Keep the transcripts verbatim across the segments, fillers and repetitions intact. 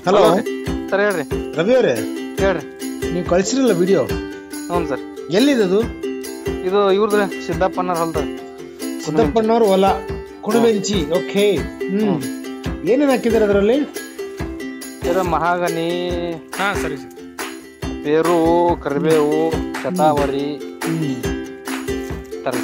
Hello sir ಹೇಳ್ರಿ. ರವಿ ಅವರೇ ಹೇಳ್ರಿ. ನೀವು ಕಳ್ಸಿರಲ್ಲ ವಿಡಿಯೋ? ಹ್ಞೂ ಸರ್. ಎಲ್ಲಿದದು? ಇದು ಇವ್ರದ್ರಿ ಸಿದ್ದಪ್ಪಣ್ಣವ್ರ ಹೊಲ್ದ. ಸಿದ್ದಪ್ಪಣ್ಣವ್ರ ಹೊಲ ಕುಣಬೆಂಚಿ. ಓಕೆ. ಹ್ಮ್ ಏನೇನ್ ಹಾಕಿದಾರೆ ಅದರಲ್ಲಿ? ಇದು ಮಹಾಗನಿ, ಹಾ ಸರಿ ಸರ್, ಬೇರು, ಕರಿಬೇವು, ಶತಾವರಿ ತರ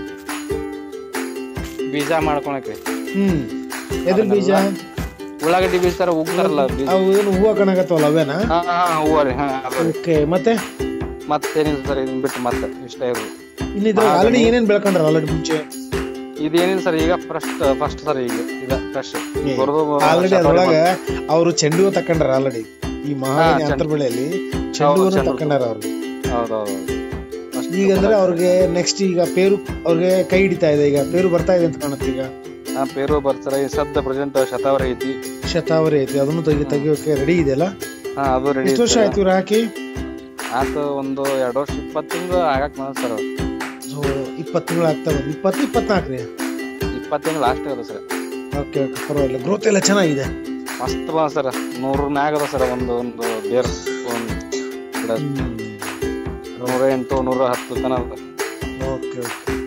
ಬೀಜ ಮಾಡ್ಕೊಳಕ್ರಿ. ಹ್ಮ್ ಎದ್ರ ಬೀಜ? ಉಳ್ಳಾಗಡ್ಡಿ ಬೀಜ ತರ ಉಗ್ತಾರಲ್ಲ ಬೀಜ. ಅವು ಏನು ಹೂವ ಕಾಣಕತ್ತವಲ್ಲ ಅವೇನಾ? ಹಾ ಹೂವ ರೀ. ಹಾ ಓಕೆ. ಮತ್ತೆ ಮತ್ತೇನಿಲ್ಲ ಸರ್, ಇದನ್ ಬಿಟ್ಟು ಮತ್ತೆ ಇಷ್ಟ ಇರು. ಇನ್ನಿದ್ರ ಆಲ್ರೆಡಿ ಏನೇನ್ ಬೆಳ್ಕೊಂಡ್ರ ಆಲ್ರೆಡಿ ಮುಂಚೆ? ಇದೇನಿಲ್ಲ ಸರ್, ಈಗ ಫಸ್ಟ್ ಫಸ್ಟ್ ಸರ್ ಈಗ ಇದ ಫ್ರೆಶ್ ಆಲ್ರೆಡಿ ಅದ್ರೊಳಗ ಅವ್ರು ಚೆಂಡು ಹೂ ತಕೊಂಡ್ರ ಆಲ್ರೆಡಿ. ಈ ಮಹಾಗನಿ ಅಂತರ ಬೆಳೆಯಲ್ಲಿ ಚೆಂಡು ಹೂನ ತಕೊಂಡಾರ ಅವ್ರು. ಹೌದೌದು. ಈಗ ಅಂದ್ರೆ ಅವ್ರಿಗೆ ನೆಕ್ಸ್ಟ್ ಈಗ ಪೇರು ಅವ್ರಿಗೆ ಕೈ ಹಿಡಿತಾ ಇದೆ. ಈಗ ಪೇರು ಬರ್ತಾ ಇದೆ ಅಂತ ಕಾಣುತ್ತೆ ಈಗ. ಹಾ ಪೇರು ಬರ್ತಾರ. ಈ ಸದ್ದ ಪ್ರೆಸೆಂಟ್ ಶತಾವರಿ ಐತಿ. ಶತಾವರಿ ಐತಿ, ಅದನ್ನು ತೆಗಿ ತೆಗಿಯೋಕೆ ರೆಡಿ ಇದೆಯಲ್ಲ? ಹಾ ಅದು ರೆಡಿ. ಎಷ್ಟು ವರ್ಷ ಆಯ್ತು ಇವ್ರು ಹಾಕಿ? ಆತು ಒಂದು ಎರಡು ವರ್ಷ ಇಪ್ಪತ್ತು ತಿಂಗಳು ಆಗಾಕ್ ಬಂದ ಸರ್. ಇಪ್ಪತ್ತು ತಿಂಗಳು ಆಗ್ತಾ ಬಂದು ಇಪ್ಪತ್ತು ಇಪ್ಪತ್ನಾಲ್ಕು ರೀ? ಇಪ್ಪತ್ತು ತಿಂಗಳು ಲಾಸ್ಟ್ ಅದ ಸರ್. ಓಕೆ ಓಕೆ, ಪರವಾಗಿಲ್ಲ. ಗ್ರೋತ್ ಎಲ್ಲ ಚೆನ್ನಾಗಿದೆ, ಮಸ್ತ್ ಬಂದ ಸರ್. ನೂರ ಮ್ಯಾಗ ಅದ ಸರ್ ಒಂದು ಒಂದು ಬೇರ್. ಒಂದು ನೂರ ಎಂಟು ನೂರ ಹತ್ತು ತನ ಅದ. Okay okay.